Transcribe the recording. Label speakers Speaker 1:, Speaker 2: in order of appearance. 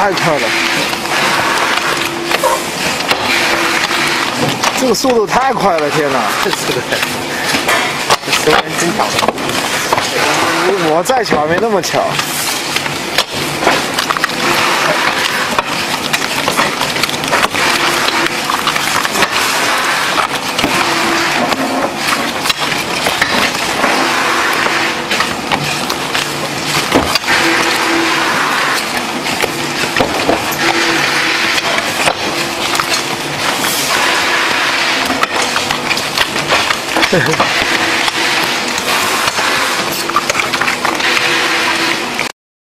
Speaker 1: 太快了，这个速度太快了，天哪！
Speaker 2: 是的，手感真巧。
Speaker 1: 我再巧没那么巧。